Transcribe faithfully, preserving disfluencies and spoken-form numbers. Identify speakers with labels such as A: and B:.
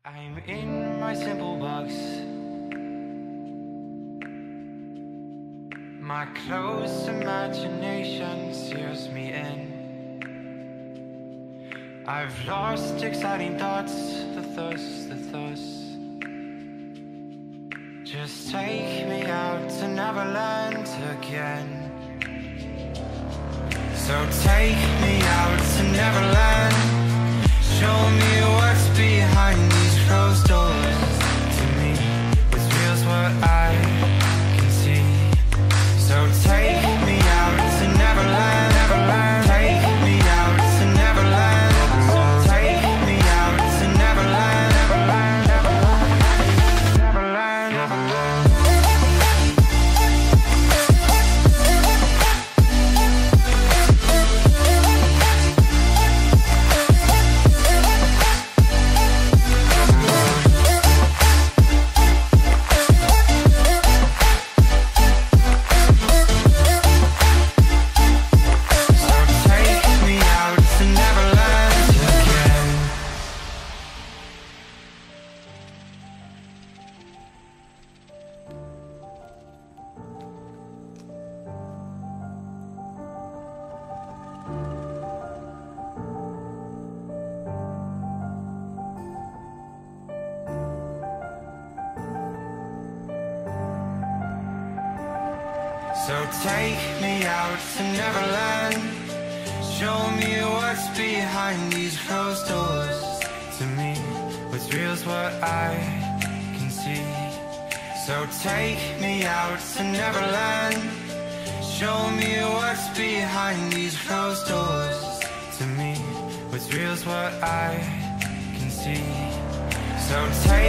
A: I'm in my simple box. My close imagination steers me in. I've lost exciting thoughts, the thirst, the thirst. Just take me out to Neverland again. So take me out to Neverland. Show me what's behind these closed doors. To me, what's real's what I can see. So take me out to Neverland, Neverland. Take me out to Neverland. Take me out to Neverland, Neverland, Neverland, Neverland, Neverland. So take me out to Neverland. Show me what's behind these closed doors. To me, what's real's what I can see. So take me out to Neverland. Show me what's behind these closed doors. To me, what's real's what I can see. So take